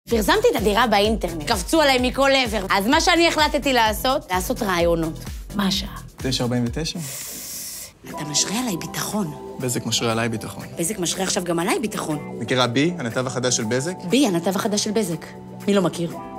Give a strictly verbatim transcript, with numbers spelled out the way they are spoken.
פרסמתי את הדירה באינטרנט, קפצו עליי מכל עבר. אז מה שאני החלטתי לעשות, לעשות רעיונות. מה השעה? תשע ארבעים ותשע? אתה משרה עליי ביטחון. בזק משרה עליי ביטחון. בזק משרה עכשיו גם עליי ביטחון. מכירה בי, הנתב החדש של בזק? בי, הנתב החדש של בזק. מי לא מכיר?